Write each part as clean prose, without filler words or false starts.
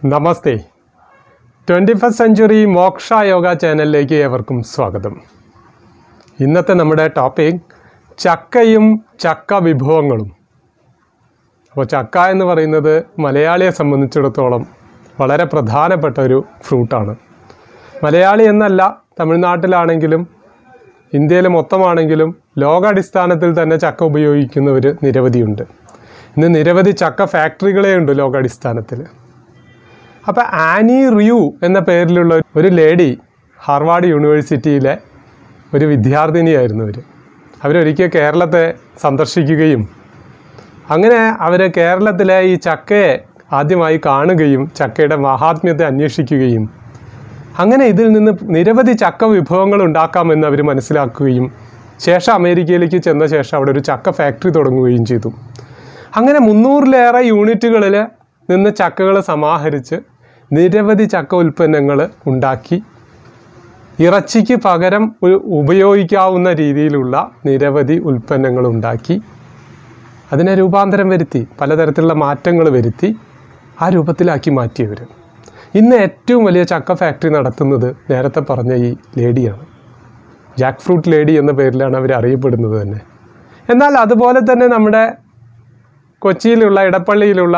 നമസ്തേ 21st century മോക്ഷ yoga ചാനലിലേക്ക് ഏവർക്കും സ്വാഗതം. ഇന്നത്തെ നമ്മുടെ ടോപ്പിക് ചക്കയും ചക്ക വിഭവങ്ങളും. അപ്പോൾ ചക്ക എന്ന് പറയുന്നത് മലയാളിയെ സംബന്ധിച്ചിടത്തോളം വളരെ പ്രധാനപ്പെട്ട ഒരു ഫ്രൂട്ടാണ്. മലയാളി എന്നല്ല, തമിഴ്നാട്ടിലാണെങ്കിലും ഇന്ത്യയിൽ മൊത്തമാണെങ്കിലും ലോകാടിസ്ഥാനത്തിൽ തന്നെ ചക്ക ഉപയോഗിക്കുന്നവർ നിരവധിയുണ്ട്. ഇന്ന് നിരവധി ചക്ക ഫാക്ടറികളേ ഉണ്ട് ലോകാടിസ്ഥാനത്തിൽ. അപ്പോൾ ആനി റിയു എന്ന പേരിലുള്ള ഒരു ലേഡി ഹാർവാർഡ് യൂണിവേഴ്സിറ്റിയിലെ ഒരു വിദ്യാർത്ഥിനിയായിരുന്നു. അവരൊരിക്കൽ കേരളത്തെ സന്ദർശിക്കുകയും അങ്ങനെ അവർ കേരളത്തിലെ ഈ ചക്കയെ ആദ്യമായി കാണുകയും ചക്കയുടെ മഹാത്മ്യത്തെ അന്വേഷിക്കുകയും അങ്ങനെ ഇതിൽ നിന്ന് നിരവധി ചക്ക വിഭവങ്ങൾ ഉണ്ടാക്കാമെന്ന് അവർ മനസ്സിലാക്കുകയും ശേഷം അമേരിക്കയിലേക്ക് ചെന്ന ശേഷം അവിടെ ഒരു ചക്ക ഫാക്ടറി തുടങ്ങുകയും ചെയ്തു. അങ്ങനെ 300-ലേറെ യൂണിറ്റുകളിൽ നിന്ന് ചക്കകൾ സമാഹരിച്ച് നിരവധി ചക്ക ഉൽപ്പന്നങ്ങൾ ഉണ്ടാക്കി ഇറച്ചിക്ക് പകരം ഉപയോഗിക്കാവുന്ന രീതിയിലുള്ള നിരവധി ഉൽപ്പന്നങ്ങൾ ഉണ്ടാക്കി അതിനെ രൂപാന്തരം വരുത്തി പലതരത്തിലുള്ള മാറ്റങ്ങൾ വരുത്തി ആ രൂപത്തിലാക്കി മാറ്റിയവർ. ഇന്ന് ഏറ്റവും വലിയ ചക്ക ഫാക്ടറി നടത്തുന്നത് നേരത്തെ പറഞ്ഞ ഈ ലേഡിയാണ്. ജാക്ക് ഫ്രൂട്ട് ലേഡി എന്ന പേരിലാണ് അവർ അറിയപ്പെടുന്നത് തന്നെ. എന്നാൽ അതുപോലെ തന്നെ നമ്മുടെ കൊച്ചിയിലുള്ള ഇടപ്പള്ളിയിലുള്ള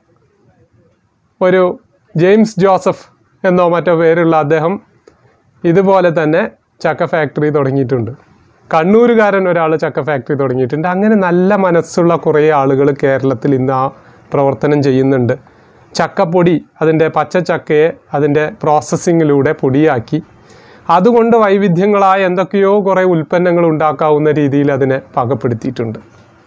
ഒരു ജെയിംസ് ജോസഫ് എന്നോ മറ്റോ പേരുള്ള അദ്ദേഹം ഇതുപോലെ തന്നെ ചക്ക ഫാക്ടറി തുടങ്ങിയിട്ടുണ്ട്. കണ്ണൂരുകാരൻ ഒരാൾ ചക്ക ഫാക്ടറി തുടങ്ങിയിട്ടുണ്ട്. അങ്ങനെ നല്ല മനസ്സുള്ള കുറേ ആളുകൾ കേരളത്തിൽ ഇന്ന് ആ പ്രവർത്തനം ചെയ്യുന്നുണ്ട്. ചക്കപ്പൊടി, അതിൻ്റെ പച്ചച്ചക്കയെ അതിൻ്റെ പ്രോസസ്സിങ്ങിലൂടെ പൊടിയാക്കി അതുകൊണ്ട് വൈവിധ്യങ്ങളായ എന്തൊക്കെയോ കുറേ ഉൽപ്പന്നങ്ങൾ ഉണ്ടാക്കാവുന്ന രീതിയിൽ അതിനെ പാകപ്പെടുത്തിയിട്ടുണ്ട്.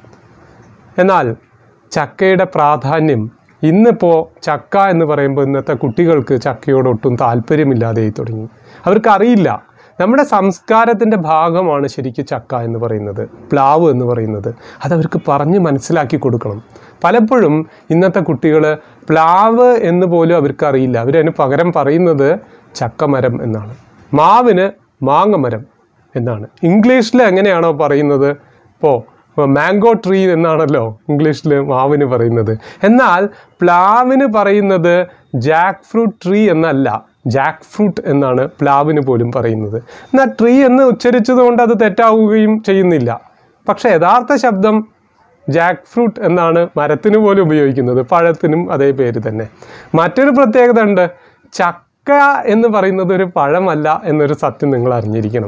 എന്നാൽ ചക്കയുടെ പ്രാധാന്യം ഇന്നിപ്പോൾ ചക്ക എന്ന് പറയുമ്പോൾ ഇന്നത്തെ കുട്ടികൾക്ക് ചക്കയോടൊട്ടും താല്പര്യമില്ലാതെയായി തുടങ്ങി. അവർക്കറിയില്ല നമ്മുടെ സംസ്കാരത്തിൻ്റെ ഭാഗമാണ് ശരിക്കും ചക്ക എന്ന് പറയുന്നത്, പ്ലാവ് എന്ന് പറയുന്നത്. അതവർക്ക് പറഞ്ഞ് മനസ്സിലാക്കി കൊടുക്കണം. പലപ്പോഴും ഇന്നത്തെ കുട്ടികൾ പ്ലാവ് എന്ന് പോലും അവർക്കറിയില്ല. അവരതിന് പകരം പറയുന്നത് ചക്കമരം എന്നാണ്, മാവിന് മാങ്ങമരം എന്നാണ്. ഇംഗ്ലീഷിൽ എങ്ങനെയാണോ പറയുന്നത്, ഇപ്പോൾ മാംഗോ ട്രീ എന്നാണല്ലോ ഇംഗ്ലീഷിൽ മാവിന് പറയുന്നത്. എന്നാൽ പ്ലാവിന് പറയുന്നത് ജാക്ക് ഫ്രൂട്ട് ട്രീ എന്നല്ല, ജാക്ക് ഫ്രൂട്ട് എന്നാണ് പ്ലാവിന് പോലും പറയുന്നത്. എന്നാൽ ട്രീ എന്ന് ഉച്ചരിച്ചതുകൊണ്ട് അത് തെറ്റാവുകയും ചെയ്യുന്നില്ല. പക്ഷേ യഥാർത്ഥ ശബ്ദം ജാക്ക് ഫ്രൂട്ട് എന്നാണ് മരത്തിന് പോലും ഉപയോഗിക്കുന്നത്, പഴത്തിനും അതേ പേര് തന്നെ. മറ്റൊരു പ്രത്യേകത ഉണ്ട്, ചക്ക എന്ന് പറയുന്നത് ഒരു പഴമല്ല എന്നൊരു സത്യം നിങ്ങൾ അറിഞ്ഞിരിക്കണം.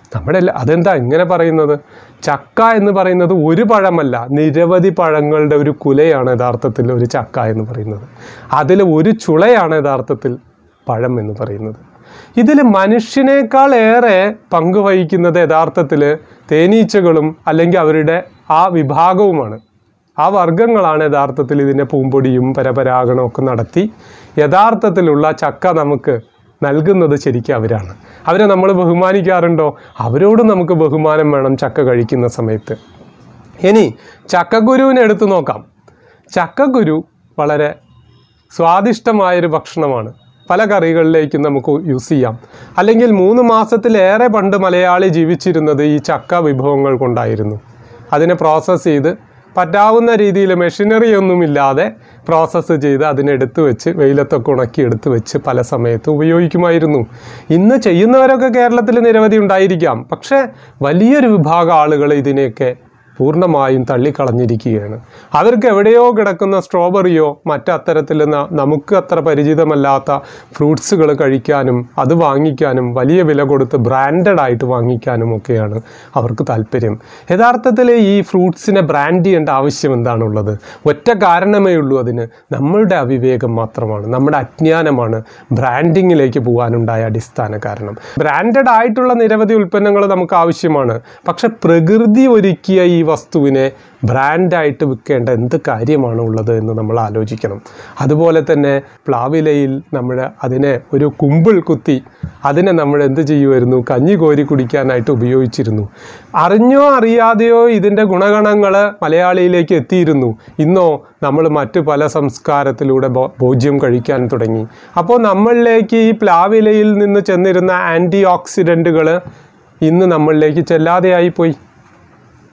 അതെന്താ ഇങ്ങനെ പറയുന്നത്? ചക്ക എന്ന് പറയുന്നത് ഒരു പഴമല്ല, നിരവധി പഴങ്ങളുടെ ഒരു കുലയാണ് യഥാർത്ഥത്തിൽ ഒരു ചക്ക എന്ന് പറയുന്നത്. അതിൽ ഒരു ചുളയാണ് യഥാർത്ഥത്തിൽ പഴം എന്ന് പറയുന്നത്. ഇതിൽ മനുഷ്യനേക്കാൾ ഏറെ പങ്കുവഹിക്കുന്നത് യഥാർത്ഥത്തിൽ തേനീച്ചകളും അല്ലെങ്കിൽ അവരുടെ ആ വിഭാഗവുമാണ്. ആ വർഗങ്ങളാണ് യഥാർത്ഥത്തിൽ ഇതിൻ്റെ പൂമ്പൊടിയും പരപരാഗണവും ഒക്കെ നടത്തി യഥാർത്ഥത്തിലുള്ള ചക്ക നമുക്ക് നൽകുന്നത്. ശരിക്കും അവരാണ്. അവരെ നമ്മൾ ബഹുമാനിക്കാറുണ്ടോ? അവരോട് നമുക്ക് ബഹുമാനം വേണം ചക്ക കഴിക്കുന്ന സമയത്ത്. ഇനി ചക്കക്കുരുവിനെ എടുത്തു നോക്കാം. ചക്കക്കുരു വളരെ സ്വാദിഷ്ടമായൊരു ഭക്ഷണമാണ്. പല കറികളിലേക്കും നമുക്ക് യൂസ് ചെയ്യാം. അല്ലെങ്കിൽ 3 മാസത്തിലേറെ പണ്ട് മലയാളി ജീവിച്ചിരുന്നത് ഈ ചക്ക വിഭവങ്ങൾ കൊണ്ടായിരുന്നു. അതിനെ പ്രോസസ്സ് ചെയ്ത് പറ്റാവുന്ന രീതിയിൽ മെഷീനറി ഒന്നുമില്ലാതെ പ്രോസസ്സ് ചെയ്ത് അതിനെടുത്ത് വെച്ച് വെയിലത്തൊക്കെ ഉണക്കി എടുത്ത് വെച്ച് പല സമയത്തും ഉപയോഗിക്കുമായിരുന്നു. ഇന്ന് ചെയ്യുന്നവരൊക്കെ കേരളത്തിൽ നിരവധി ഉണ്ടായിരിക്കാം. പക്ഷേ വലിയൊരു വിഭാഗം ആളുകൾ ഇതിനെയൊക്കെ പൂർണ്ണമായും തള്ളിക്കളഞ്ഞിരിക്കുകയാണ്. അവർക്ക് എവിടെയോ കിടക്കുന്ന സ്ട്രോബെറിയോ മറ്റത്തരത്തിൽ നമുക്ക് അത്ര പരിചിതമല്ലാത്ത ഫ്രൂട്ട്സുകൾ കഴിക്കാനും അത് വാങ്ങിക്കാനും വലിയ വില കൊടുത്ത് ബ്രാൻഡഡ് ആയിട്ട് വാങ്ങിക്കാനും ഒക്കെയാണ് അവർക്ക് താല്പര്യം. യഥാർത്ഥത്തിൽ ഈ ഫ്രൂട്ട്സിനെ ബ്രാൻഡ് ചെയ്യേണ്ട ആവശ്യം എന്താണുള്ളത്? ഒറ്റ കാരണമേ ഉള്ളൂ അതിന്, നമ്മളുടെ അവിവേകം മാത്രമാണ്, നമ്മുടെ അജ്ഞാനമാണ് ബ്രാൻഡിങ്ങിലേക്ക് പോകാനുണ്ടായ അടിസ്ഥാന കാരണം. ബ്രാൻഡഡ് ആയിട്ടുള്ള നിരവധി ഉൽപ്പന്നങ്ങൾ നമുക്ക് ആവശ്യമാണ്. പക്ഷെ പ്രകൃതി ഒരുക്കിയ ഈ വസ്തുവിനെ ബ്രാൻഡായിട്ട് വിൽക്കേണ്ട എന്ത് കാര്യമാണ് ഉള്ളത് എന്ന് നമ്മൾ ആലോചിക്കണം. അതുപോലെ തന്നെ പ്ലാവിലയിൽ അതിനെ ഒരു കുമ്പിൾ കുത്തി അതിനെ നമ്മൾ എന്ത് ചെയ്യുമായിരുന്നു? കഞ്ഞി കോരി കുടിക്കാനായിട്ട് ഉപയോഗിച്ചിരുന്നു. അറിഞ്ഞോ അറിയാതെയോ ഇതിൻ്റെ ഗുണഗണങ്ങൾ മലയാളിയിലേക്ക് എത്തിയിരുന്നു. ഇന്നോ നമ്മൾ മറ്റു പല സംസ്കാരത്തിലൂടെ ഭോജ്യം കഴിക്കാൻ തുടങ്ങി. അപ്പോൾ നമ്മളിലേക്ക് ഈ പ്ലാവിലയിൽ നിന്ന് ചെന്നിരുന്ന ആൻറ്റി ഓക്സിഡൻറ്റുകൾ ഇന്ന് നമ്മളിലേക്ക് ചെല്ലാതെയായിപ്പോയി.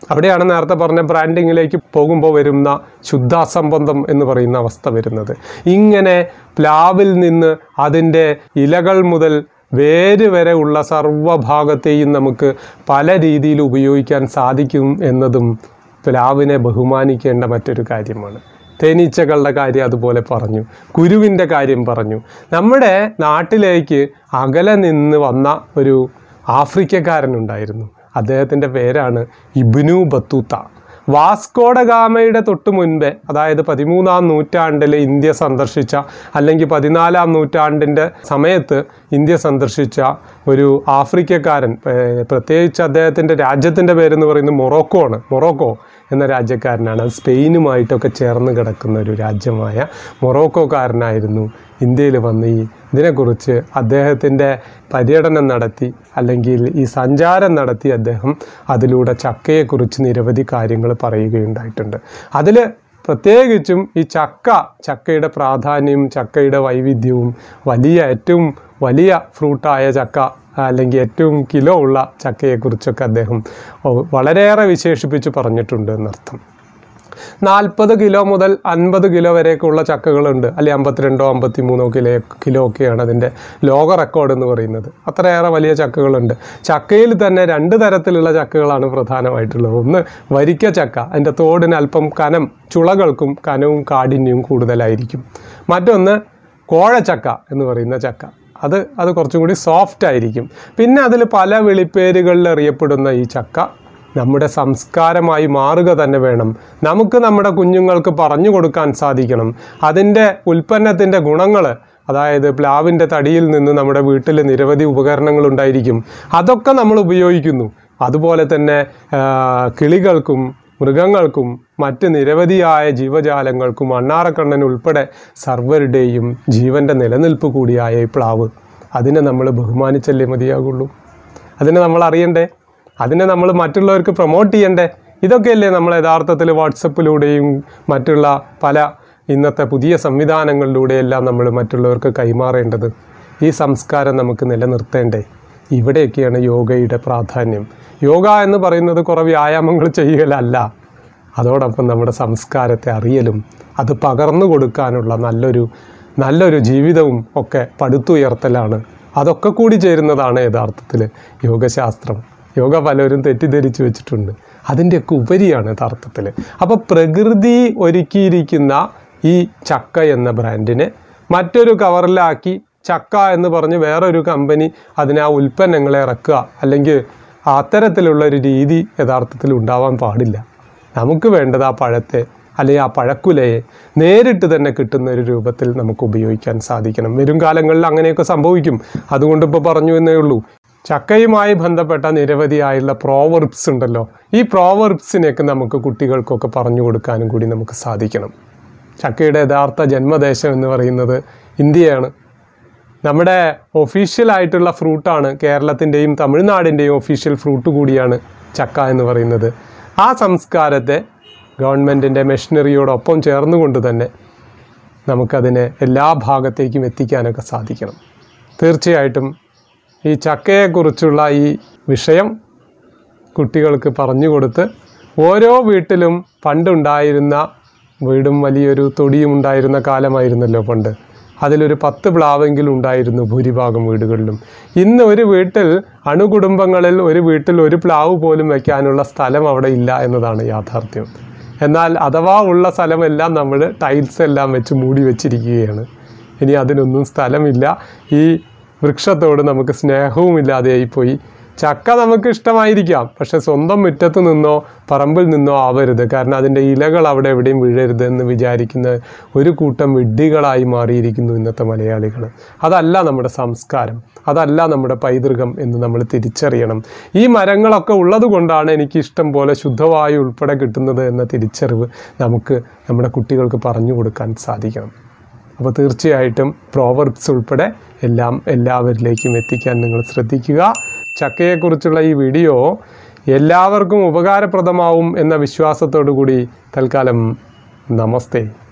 അവിടെയാണ് നേരത്തെ പറഞ്ഞ ബ്രാൻഡിങ്ങിലേക്ക് പോകുമ്പോൾ വരുന്ന ശുദ്ധാസംബന്ധം എന്ന് പറയുന്ന അവസ്ഥ വരുന്നത്. ഇങ്ങനെ പ്ലാവിൽ നിന്ന് അതിൻ്റെ ഇലകൾ മുതൽ വേര് വരെ ഉള്ള സർവ്വഭാഗത്തെയും നമുക്ക് പല രീതിയിൽ ഉപയോഗിക്കാൻ സാധിക്കും എന്നതും പ്ലാവിനെ ബഹുമാനിക്കേണ്ട മറ്റൊരു കാര്യമാണ്. തേനീച്ചകളുടെ കാര്യം അതുപോലെ പറഞ്ഞു, കുരുവിൻ്റെ കാര്യം പറഞ്ഞു. നമ്മുടെ നാട്ടിലേക്ക് അകലെ നിന്ന് വന്ന ഒരു ആഫ്രിക്കക്കാരനുണ്ടായിരുന്നു. അദ്ദേഹത്തിൻ്റെ പേരാണ് ഇബ്നു ബത്തൂത്ത. വാസ്കോഡ ഗാമയുടെ തൊട്ട് മുൻപേ, അതായത് 13-ാം നൂറ്റാണ്ടിൽ ഇന്ത്യ സന്ദർശിച്ച, അല്ലെങ്കിൽ 14-ാം നൂറ്റാണ്ടിൻ്റെ സമയത്ത് ഇന്ത്യ സന്ദർശിച്ച ഒരു ആഫ്രിക്കക്കാരൻ, പ്രത്യേകിച്ച് അദ്ദേഹത്തിൻ്റെ രാജ്യത്തിൻ്റെ പേരെന്ന് പറയുന്നത് മൊറോക്കോ എന്ന രാജ്യക്കാരനാണ്. അത് സ്പെയിനുമായിട്ടൊക്കെ ചേർന്ന് കിടക്കുന്ന ഒരു രാജ്യമായ മൊറോക്കോക്കാരനായിരുന്നു ഇന്ത്യയിൽ വന്ന് ഇതിനെക്കുറിച്ച് അദ്ദേഹത്തിൻ്റെ പര്യടനം നടത്തി, അല്ലെങ്കിൽ ഈ സഞ്ചാരം നടത്തി അദ്ദേഹം അതിലൂടെ ചക്കയെക്കുറിച്ച് നിരവധി കാര്യങ്ങൾ പറയുകയുണ്ടായിട്ടുണ്ട്. അതിൽ പ്രത്യേകിച്ചും ഈ ചക്കയുടെ പ്രാധാന്യവും ചക്കയുടെ വൈവിധ്യവും ഏറ്റവും വലിയ ഫ്രൂട്ടായ ചക്ക, അല്ലെങ്കിൽ ഏറ്റവും കിലോ ഉള്ള ചക്കയെക്കുറിച്ചൊക്കെ അദ്ദേഹം വളരെയേറെ വിശേഷിപ്പിച്ച് പറഞ്ഞിട്ടുണ്ട് എന്നർത്ഥം. 40 കിലോ മുതൽ 50 കിലോ വരെയൊക്കെയുള്ള ചക്കകളുണ്ട്, അല്ലെങ്കിൽ 52 53 കിലോ ഒക്കെയാണ് അതിൻ്റെ ലോക റെക്കോർഡ് എന്ന് പറയുന്നത്. അത്രയേറെ വലിയ ചക്കകളുണ്ട്. ചക്കയിൽ തന്നെ 2 തരത്തിലുള്ള ചക്കകളാണ് പ്രധാനമായിട്ടുള്ളത്. ഒന്ന് വരിക്ക ചക്ക, അതിൻ്റെ തോടിന് അല്പം കനം, ചുളകൾക്കും കനവും കാഠിന്യവും കൂടുതലായിരിക്കും. മറ്റൊന്ന് കോഴച്ചക്ക എന്ന് പറയുന്ന ചക്ക, അത് കുറച്ചും കൂടി സോഫ്റ്റ് ആയിരിക്കും. പിന്നെ അതിൽ പല വിളിപ്പേരുകളിൽ അറിയപ്പെടുന്ന ഈ ചക്ക നമ്മുടെ സംസ്കാരമായി മാറുക തന്നെ വേണം. നമുക്ക് നമ്മുടെ കുഞ്ഞുങ്ങൾക്ക് പറഞ്ഞു കൊടുക്കാൻ സാധിക്കണം. അതിൻ്റെ ഉൽപ്പന്നത്തിൻ്റെ ഗുണങ്ങൾ, അതായത് പ്ലാവിൻ്റെ തടിയിൽ നിന്ന് നമ്മുടെ വീട്ടിൽ നിരവധി ഉപകരണങ്ങൾ ഉണ്ടായിരിക്കും, അതൊക്കെ നമ്മൾ ഉപയോഗിക്കുന്നു. അതുപോലെ തന്നെ കിളികൾക്കും മൃഗങ്ങൾക്കും മറ്റ് നിരവധിയായ ജീവജാലങ്ങൾക്കും അണ്ണാറക്കണ്ണൻ ഉൾപ്പെടെ സർവരുടെയും ജീവൻ്റെ നിലനിൽപ്പ് കൂടിയായ ഈ പ്ലാവ്, അതിനെ നമ്മൾ ബഹുമാനിച്ചല്ലേ മതിയാകുള്ളൂ. അതിനെ നമ്മൾ അറിയണ്ടേ, അതിനെ നമ്മൾ മറ്റുള്ളവർക്ക് പ്രൊമോട്ട് ചെയ്യണ്ടേ. ഇതൊക്കെയല്ലേ നമ്മൾ യഥാർത്ഥത്തിൽ വാട്സപ്പിലൂടെയും മറ്റുള്ള പല ഇന്നത്തെ പുതിയ സംവിധാനങ്ങളിലൂടെയെല്ലാം നമ്മൾ മറ്റുള്ളവർക്ക് കൈമാറേണ്ടത്. ഈ സംസ്കാരം നമുക്ക് നിലനിർത്തേണ്ടേ. ഇവിടെയൊക്കെയാണ് യോഗയുടെ പ്രാധാന്യം. യോഗ എന്ന് പറയുന്നത് കുറേ വ്യായാമങ്ങൾ ചെയ്യലല്ല, അതോടൊപ്പം നമ്മുടെ സംസ്കാരത്തെ അറിയലും അത് പകർന്നു കൊടുക്കാനുള്ള നല്ലൊരു ജീവിതവും ഒക്കെ പടുത്തുയർത്തലാണ്. അതൊക്കെ കൂടി ചേരുന്നതാണ് യഥാർത്ഥത്തിൽ യോഗശാസ്ത്രം. യോഗ പലരും തെറ്റിദ്ധരിച്ചു വെച്ചിട്ടുണ്ട്. അതിൻ്റെയൊക്കെ ഉപരിയാണ് യഥാർത്ഥത്തിൽ. അപ്പോൾ പ്രകൃതി ഒരുക്കിയിരിക്കുന്ന ഈ ചക്ക എന്ന ബ്രാൻഡിനെ മറ്റൊരു കവറിലാക്കി ചക്ക എന്ന് പറഞ്ഞ് വേറൊരു കമ്പനി അതിനെ ആ ഉൽപ്പന്നങ്ങളെ ഇറക്കുക, അല്ലെങ്കിൽ അത്തരത്തിലുള്ളൊരു രീതി യഥാർത്ഥത്തിൽ ഉണ്ടാവാൻ പാടില്ല. നമുക്ക് വേണ്ടത് ആ പഴത്തെ, അല്ലെങ്കിൽ ആ പഴക്കുലയെ നേരിട്ട് തന്നെ കിട്ടുന്ന ഒരു രൂപത്തിൽ നമുക്ക് ഉപയോഗിക്കാൻ സാധിക്കണം. വരും കാലങ്ങളിൽ അങ്ങനെയൊക്കെ സംഭവിക്കും. അതുകൊണ്ട് ഇപ്പോൾ പറഞ്ഞു എന്നേ ഉള്ളൂ. ചക്കയുമായി ബന്ധപ്പെട്ട നിരവധിയായുള്ള പ്രോവർബ്സ് ഉണ്ടല്ലോ. ഈ പ്രോവർബ്സിനെയൊക്കെ നമുക്ക് കുട്ടികൾക്കൊക്കെ പറഞ്ഞു കൊടുക്കാനും കൂടി നമുക്ക് സാധിക്കണം. ചക്കയുടെ യഥാർത്ഥ ജന്മദേശം എന്ന് പറയുന്നത് ഇന്ത്യയാണ്. നമ്മുടെ ഒഫീഷ്യലായിട്ടുള്ള ഫ്രൂട്ടാണ്. കേരളത്തിൻ്റെയും തമിഴ്നാടിൻ്റെയും ഒഫീഷ്യൽ ഫ്രൂട്ട് കൂടിയാണ് ചക്ക എന്ന് പറയുന്നത്. ആ സംസ്കാരത്തെ ഗവൺമെൻറ്റിൻ്റെ മെഷീനറിയോടൊപ്പം ചേർന്നുകൊണ്ട് തന്നെ നമുക്കതിനെ എല്ലാ ഭാഗത്തേക്കും എത്തിക്കാനൊക്കെ സാധിക്കണം. തീർച്ചയായിട്ടും ഈ ചക്കയെക്കുറിച്ചുള്ള ഈ വിഷയം കുട്ടികൾക്ക് പറഞ്ഞു കൊടുത്ത്, ഓരോ വീട്ടിലും പണ്ടുണ്ടായിരുന്ന വീടും വലിയൊരു തൊടിയും ഉണ്ടായിരുന്ന കാലമായിരുന്നല്ലോ പണ്ട്. അതിലൊരു 10 പ്ലാവെങ്കിലും ഉണ്ടായിരുന്നു ഭൂരിഭാഗം വീടുകളിലും. ഇന്ന് ഒരു വീട്ടിൽ, അണുകുടുംബങ്ങളിൽ ഒരു വീട്ടിൽ ഒരു പ്ലാവ് പോലും വയ്ക്കാനുള്ള സ്ഥലം അവിടെ ഇല്ല എന്നതാണ് യാഥാർത്ഥ്യം. എന്നാൽ അഥവാ ഉള്ള സ്ഥലമെല്ലാം നമ്മൾ ടൈൽസ് എല്ലാം വെച്ച് മൂടി വെച്ചിരിക്കുകയാണ്. ഇനി അതിനൊന്നും സ്ഥലമില്ല. ഈ വൃക്ഷത്തോട് നമുക്ക് സ്നേഹവും ഇല്ലാതെയായിപ്പോയി. ചക്ക നമുക്ക് ഇഷ്ടമായിരിക്കാം, പക്ഷെ സ്വന്തം മുറ്റത്ത് നിന്നോ പറമ്പിൽ നിന്നോ ആവരുത്. കാരണം അതിൻ്റെ ഇലകൾ അവിടെ എവിടെയും വീഴരുത് എന്ന് വിചാരിക്കുന്ന ഒരു കൂട്ടം വിഡ്ഢികളായി മാറിയിരിക്കുന്നു ഇന്നത്തെ മലയാളികൾ. അതല്ല നമ്മുടെ സംസ്കാരം, അതല്ല നമ്മുടെ പൈതൃകം എന്ന് നമ്മൾ തിരിച്ചറിയണം. ഈ മരങ്ങളൊക്കെ ഉള്ളത് കൊണ്ടാണ് എനിക്ക് ഇഷ്ടം പോലെ ശുദ്ധവായു ഉൾപ്പെടെ കിട്ടുന്നത് എന്ന തിരിച്ചറിവ് നമുക്ക് നമ്മുടെ കുട്ടികൾക്ക് പറഞ്ഞു കൊടുക്കാൻ സാധിക്കണം. അപ്പോൾ തീർച്ചയായിട്ടും പ്രോവർബ്സ് ഉൾപ്പെടെ എല്ലാവരിലേക്കും എത്തിക്കാൻ നിങ്ങൾ ശ്രദ്ധിക്കുക. ചക്കയെക്കുറിച്ചുള്ള ഈ വീഡിയോ എല്ലാവർക്കും ഉപകാരപ്രദമാവും എന്ന വിശ്വാസത്തോടു കൂടി തൽക്കാലം നമസ്തേ.